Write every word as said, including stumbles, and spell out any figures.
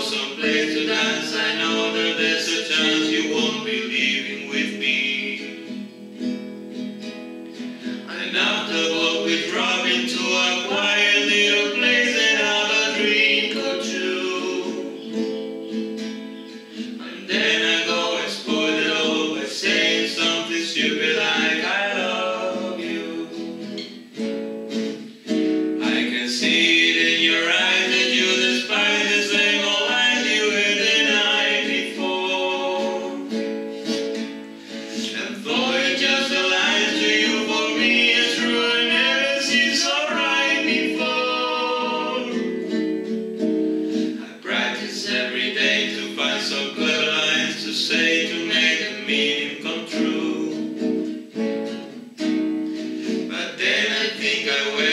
someplace to dance, I know that there's a chance you won't be leaving with me. And after walk with Robin to a quiet little place and have a drink or two. And then I go and spoil it all by saying something stupid like I love you. I can see it in your eyes that you despise the same old lines you heard the night before. And though it's just a line to you, for me it's true, I never seen so right before. I practice every day to find some clever lines to say to make the meaning come true. But then I think I will.